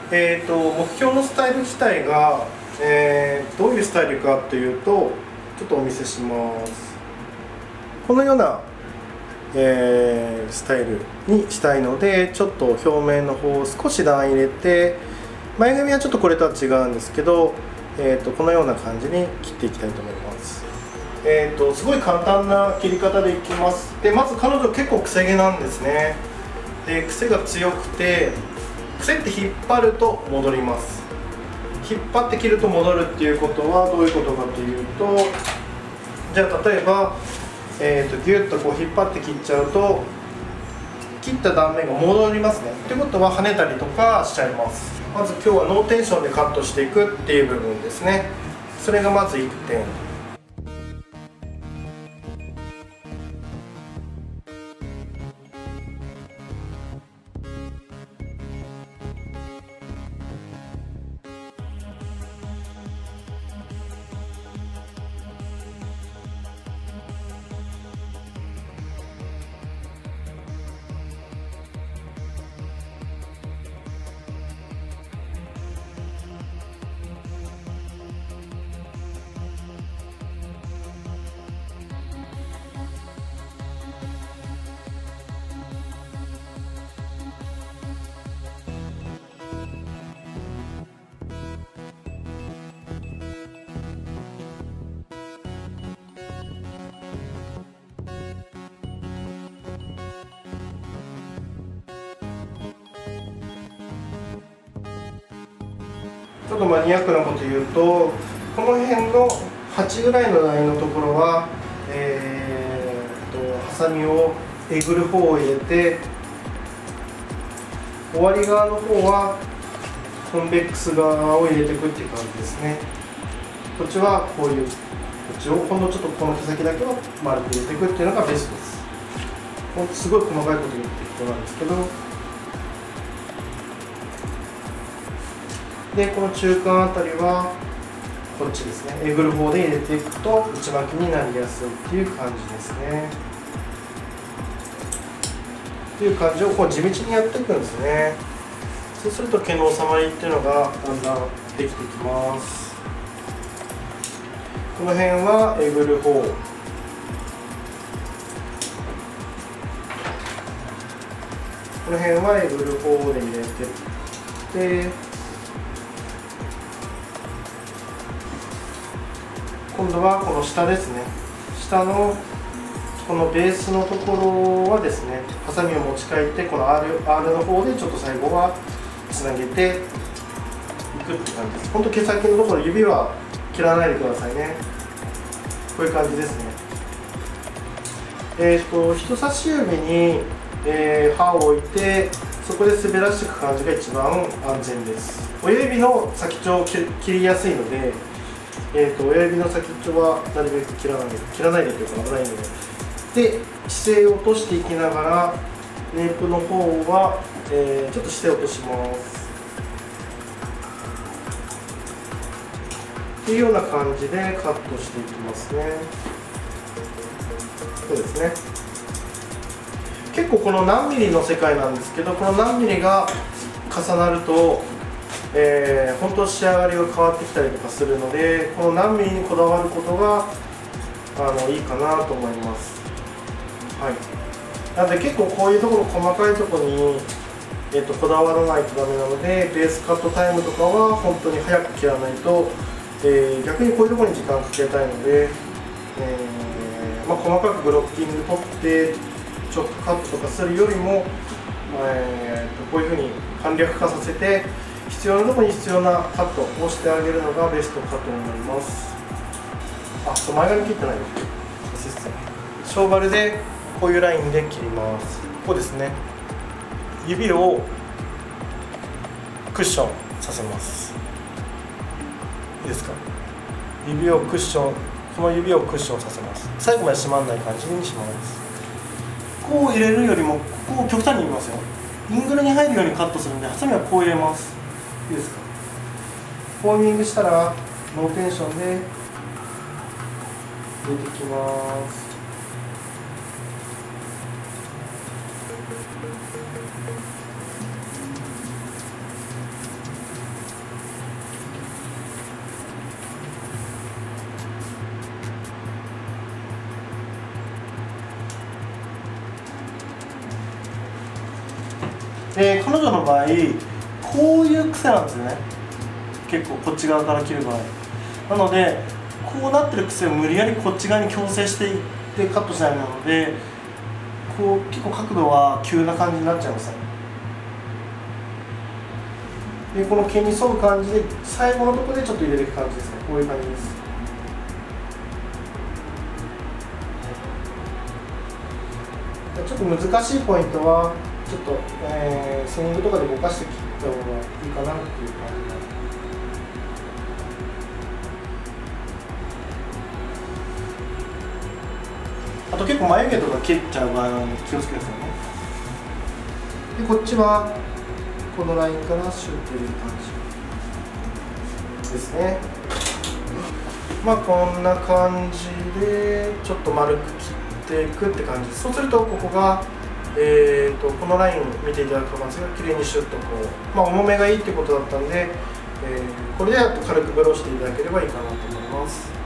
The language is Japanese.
目標のスタイル自体が、どういうスタイルかというと、ちょっとお見せします。このような、スタイルにしたいので、ちょっと表面の方を少し段入れて、前髪はちょっとこれとは違うんですけど、このような感じに切っていきたいと思います。すごい簡単な切り方でいきます。でまず彼女結構癖毛なんですね。で癖が強くて、癖って引っ張ると戻ります。引っ張って切ると戻るっていうことはどういうことかというと、じゃあ例えば、ギュッとこう引っ張って切っちゃうと切った断面が戻りますね。ってことは跳ねたりとかしちゃいます。まず今日はノーテンションでカットしていくっていう部分ですね。それがまず1点。ちょっとマニアックなこと言うと、この辺の8ぐらいのラインのところは、ハサミをえぐる方を入れて、終わり側の方はコンベックス側を入れていくっていう感じですね。こっちはこういう、こっちをほんのちょっとこの毛先だけを丸く入れていくっていうのがベストです。すごい細かいこと言ってることなんですけど、でこの中間あたりはこっちですね、えぐる方で入れていくと内巻きになりやすいっていう感じですね。っていう感じをこう地道にやっていくんですね。そうすると毛の収まりっていうのがだんだんできてきます。この辺はえぐる方、この辺はえぐる方で入れてって、今度はこの下ですね、下のこのベースのところはですね、ハサミを持ち替えてこの R の方でちょっと最後はつなげていくって感じです。本当毛先のところ指は切らないでくださいね。こういう感じですね。人差し指に、刃を置いてそこで滑らしていく感じが一番安全です。親指の先っちょを切りやすいので、親指の先っちょはなるべく切らないでというか危ないので、姿勢を落としていきながらネープの方は、ちょっと姿勢を落とします。っていうような感じでカットしていきますね。そうですね。結構この何ミリの世界なんですけど、この何ミリが重なると、本当仕上がりが変わってきたりとかするので、この何ミリにこだわることがいいかなと思います。はい、なので結構こういうところ細かいところに、こだわらないとダメなので、ベースカットタイムとかは本当に早く切らないと、逆にこういうところに時間かけたいので、細かくブロッキング取ってチョップカットとかするよりも、こういうふうに簡略化させて必要なところに必要なカットをしてあげるのがベストかと思います。前髪切ってないよ。ショーバルでこういうラインで切ります。こうですね。指をクッションさせます。いいですか？指をクッション、この指をクッションさせます。最後まで締まらない感じにします。こう入れるよりもこう極端に入れますよ。イングルに入るようにカットするんで、ハサミはこう入れます。いいですか？フォーミングしたらノーテンションで入れていきます。 彼女の場合こういう癖なんですよね。結構こっち側から切る場合なので、こうなってる癖を無理やりこっち側に矯正していってカットしないので、こう結構角度は急な感じになっちゃいますね。でこの毛に沿う感じで最後のところでちょっと入れていく感じですね。こういう感じです。ちょっと難しいポイントはちょっと、スイングとかでぼかして切った方がいいかなっていう感じ。あと結構眉毛とか切っちゃう場合は気をつけてくださいね。でこっちはこのラインからシュッと入れる感じですね。まあこんな感じでちょっと丸く切っていくって感じです。そうするとここが、このラインを見ていただくと思うんですが、綺麗にシュッとこう、重めがいいってことだったんで、これで軽くブローしていただければいいかなと思います。